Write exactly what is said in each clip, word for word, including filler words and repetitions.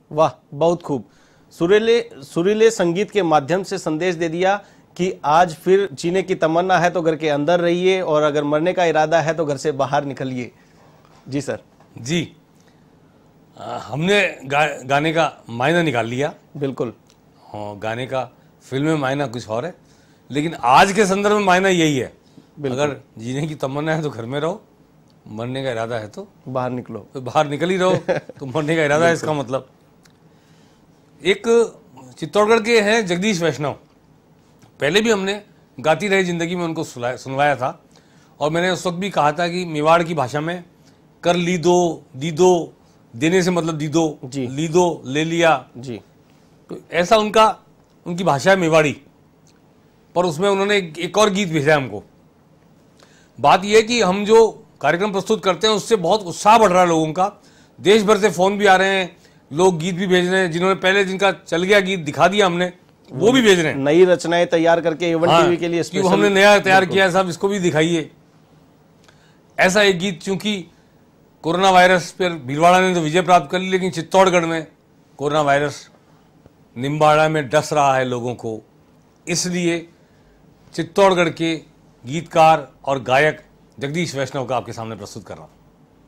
वाह, बहुत खूब। सुरीले सुरीले संगीत के माध्यम से संदेश दे दिया कि आज फिर जीने की तमन्ना है तो घर के अंदर रहिए, और अगर मरने का इरादा है तो घर से बाहर निकलिए। जी सर। जी, आ, हमने गा, गाने का मायना निकाल लिया। बिल्कुल। हाँ, गाने का फिल्म में मायना कुछ और है, लेकिन आज के संदर्भ में मायना यही है। अगर जीने की तमन्ना है तो घर में रहो, मरने का इरादा है तो बाहर निकलो। तो बाहर निकल ही रहो। तो मरने का इरादा है इसका मतलब। एक चित्तौड़गढ़ के हैं जगदीश वैष्णव, पहले भी हमने गाती रही जिंदगी में उनको सुनवाया था, और मैंने उस वक्त भी कहा था कि मेवाड़ की भाषा में कर ली दो, दी दो, देने से मतलब दी दो, ली दो, ले लिया जी। तो ऐसा उनका उनकी भाषा है मेवाड़ी। पर उसमें उन्होंने एक और गीत भेजा हमको। बात यह है कि हम जो कार्यक्रम प्रस्तुत करते हैं उससे बहुत उत्साह बढ़ रहा है लोगों का। देश भर से फोन भी आ रहे हैं, लोग गीत भी भेज रहे हैं, जिन्होंने पहले जिनका चल गया गीत दिखा दिया हमने, वो भी भेज रहे हैं नई रचनाएं तैयार करके एवन हाँ, टीवी के लिए स्पेशल हमने नया तैयार किया है, साहब इसको भी दिखाइए। ऐसा एक गीत, चूंकि कोरोना वायरस पर भीलवाड़ा ने तो विजय प्राप्त कर ली, लेकिन चित्तौड़गढ़ में कोरोना वायरस निम्बाड़ा में डस रहा है लोगों को, इसलिए चित्तौड़गढ़ के गीतकार और गायक जगदीश वैष्णव का आपके सामने प्रस्तुत कर रहा हूं।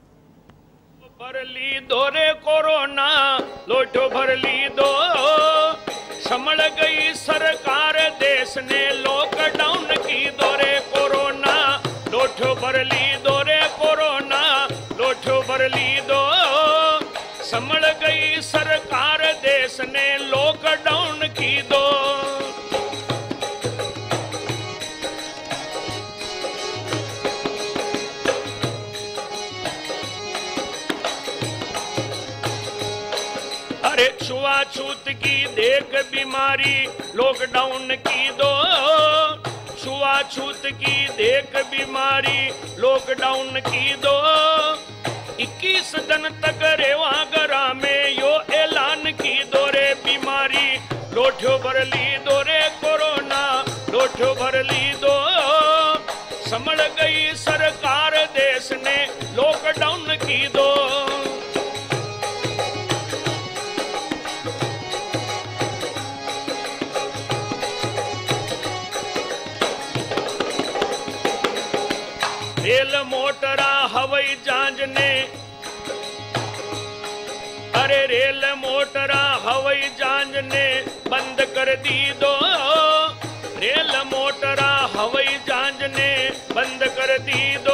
भरली दो रे कोरोना, लोटो भरली दो, संभल गई सरकार देश ने लॉकडाउन की दो रे कोरोना, लोटो भरली दो रे कोरोना, लोटो भरली दो, संभल गई सरकार देश ने लॉकडाउन की दो। अरे छुआछूत की देख बीमारी लॉकडाउन की दो, छुआछूत की देख बीमारी लॉकडाउन की दो, इक्कीस दिन तक रेवा गरा में यो ऐलान की दो रे बीमारी, लोठो भरली दो रे कोरोना, लोठो भरली दो, संभल गई सरकार देश ने लॉकडाउन की दो। रेल मोटरा हवाई जहाज ने, अरे रेल मोटरा हवाई जहाज ने बंद कर दी दो, रेल मोटरा हवाई जहाज ने बंद कर दी दो,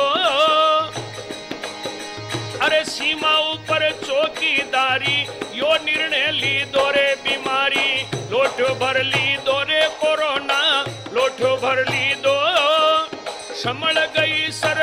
अरे सीमा ऊपर चौकीदारी यो निर्णय ली दो रे बीमारी, लोटो भर ली दो रे कोरोना, लोटो भर ली दो, संभल गई सर